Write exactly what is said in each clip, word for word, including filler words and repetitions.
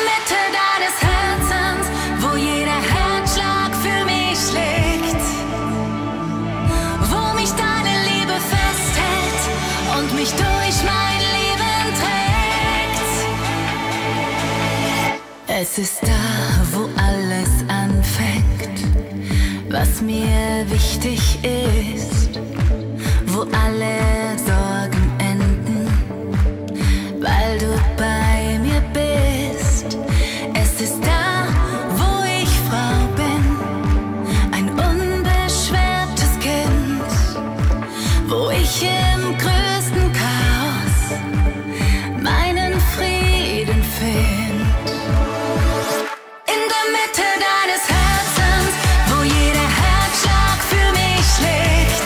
Mitte deines Herzens, wo jeder Herzschlag für mich schlägt, wo mich deine Liebe festhält und mich durch mein Leben trägt. Es ist da, wo alles anfängt, was mir wichtig ist, wo alle Sorgen enden, weil du bei mir bist. Es ist da, wo ich Frau bin, ein unbeschwertes Kind, wo ich im größten Chaos meinen Frieden finde. In der Mitte deines Herzens, wo jeder Herzschlag für mich schlägt,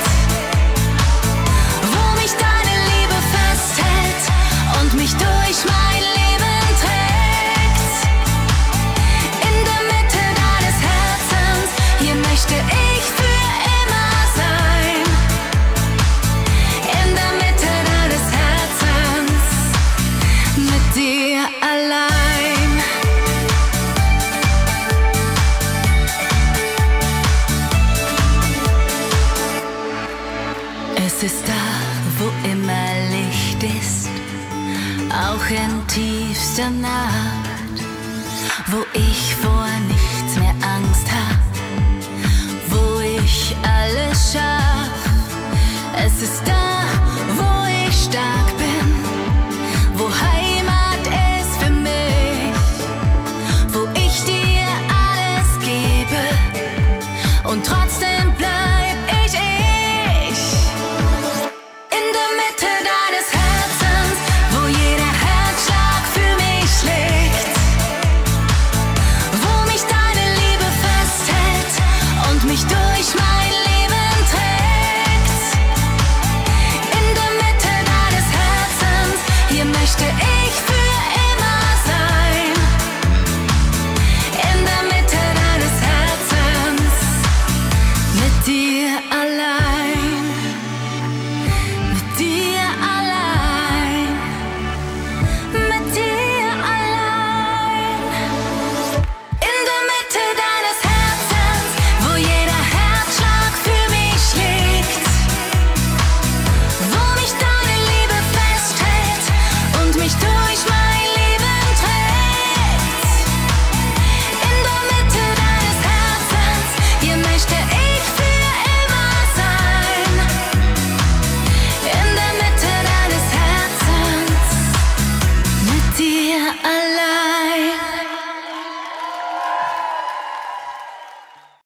wo mich deine Liebe festhält und mich durch mein Leben trägt. In der Mitte deines Herzens, hier möchte ich für immer sein. In der Mitte deines Herzens, mit dir allein. Es ist da, wo immer Licht ist, auch in tiefster Nacht, wo ich vor nichts mehr Angst hab, wo ich alles schaff. Es ist da, wo ich stark bin, wo Heimat ist für mich, wo ich dir alles gebe und trotzdem bleib ich ich. In der Mitte deines Herzens, wo jeder Herzschlag für mich schlägt, wo mich deine Liebe festhält und mich durch mein Leben trägt. In der Mitte deines Herzens, hier möchte ich für immer sein. In der Mitte deines Herzens, mit dir allein, mit dir allein, mit dir allein. In der Mitte deines Herzens, wo jeder Herzschlag für mich schlägt, wo mich deine Liebe festhält und mich durch mein Leben trägt. In der Mitte deines Herzens, hier möchte ich für immer sein. In der Mitte deines Herzens, mit dir allein.